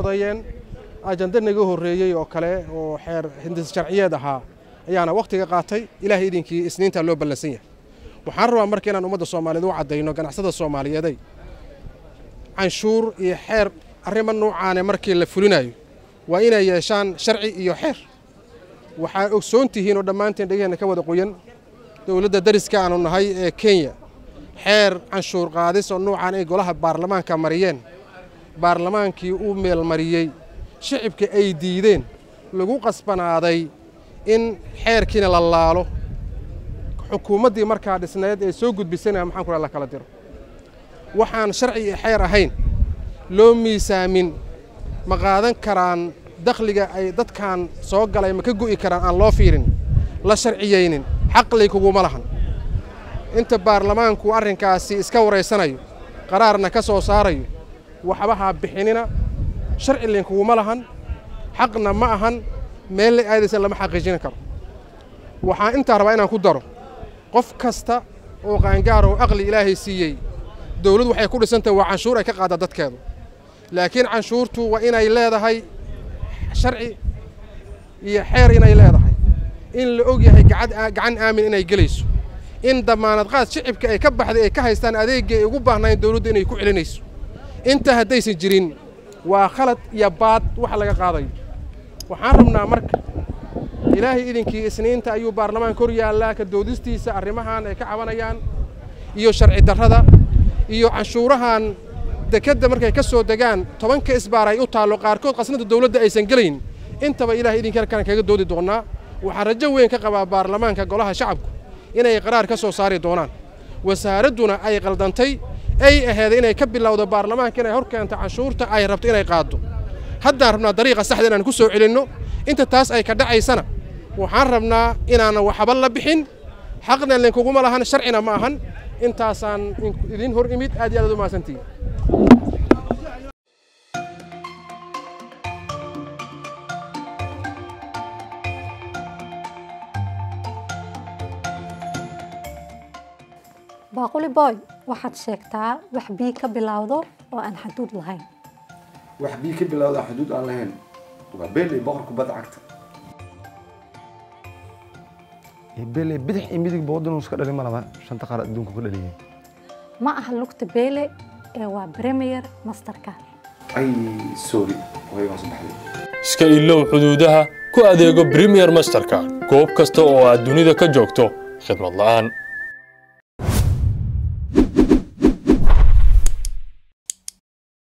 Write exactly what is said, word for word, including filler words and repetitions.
fududayeen ajanda naga horeeyay oo kale oo xeer hindis sharciyeed ahaa ayaana waqtiga qaatay ilaahay idinkii isniinta loo ballansan yahay waxaan rabaa markii inaan ummadda Soomaaliyeed u cadeyno ganacsada Soomaaliyeed canshuur iyo xeer arrimo noocan markii la fulinayo waa inay yeeshaan sharci iyo xeer waxa ogsoon tihiin oo dhamaanteen dhageena ka wada qoyan dawladda dariska aanu nahay ee Kenya xeer canshuur qaadis oo noocan ay golaha baarlamaanka mariyeen baarlamaankii uu meel mariyay shacabka ay diideen lagu qasbanaaday in xeerkiina la laalo xukuumaddii markaa dhisneed ee soo gudbisana maxaan ku la kala diro waxaan sharci iyo xeer ahayn loo miisaamin ma qaadan karaan dakhliga ay dadkan soo galay ma ka go'i karaan aan loo fiirin la sharciyeynin xaqli kugu ma lahan inta baarlamaanku arrinkaasi iska wareysanayo qaraarna ka soo saarayo waxbaha bixinina sharci leen kugu ma lahan xaqna ma ahan meel ay aadaysan lama xaqiijin karo waxaan inta rabaa inaan ku daro qof kasta oo qaangaar oo aqli ilaahay siiyay dawladdu waxay ku dhisantahay waa canshuur ay ka qaada dadkeedu laakiin canshuurtu waa inay leedahay sharci iyo xeer inay leedahay in la og yahay gacan aamin inay galayso in damaanad qaad shicibka ay ka baxday ay ka haystaan adeegga ay ugu baahnayeen dawladdu inay ku celinayso inta haddaysan jirin waa khalad iyo baad wax laga qaadayo waxaan rabnaa marka ilaahay idinkii isniinta ayuu baarlamaanka hor yaallaa ka doodistiisa arrimahan ay ka cabanayaan iyo sharci darrada iyo canshuurahan dekadda markay ka soo degaan tobanka isbaar ay u taalo qaarkood qasnada dawladda aysan galayn intaba ilaahay idinkii halkan kaga doodi doonaa waxaan rajo weyn ka qabaa baarlamaanka golaha shacabku inay qaraar ka soo saari doonaan wasaaradduna ay qaldantay ay ahayd inay ka bilowdo baarlamaanka inay hor keento canshuurta ay rabto inay qaado haddaan rabnaa dariiqa saxda inaan ku soo celinno inta taas ay ka dhacaysana waxaan rabnaa inaan waxba la bixin xaqna leen kugu ma lahan sharcina ma ahan intaasaan idin hor imid aad iyo aad u maasantii باقولي باي waxaad sheegtaa wax bii ka bilowdo oo aan xuduud lahayn wax bii ka bilowdo xuduud aan lahayn waa beelay boqorku bad cagta beelay bidix imidig boodano iska dhalin malaba shanta qaar adduunka ku dhaliyay ma aha lugta beele ee waa Premier Mastercard ay sorry way waa saxay iska ilow xuduudaha ku adeego Premier Mastercard goob kasta oo aad dunida ka joogto khidmad la'aan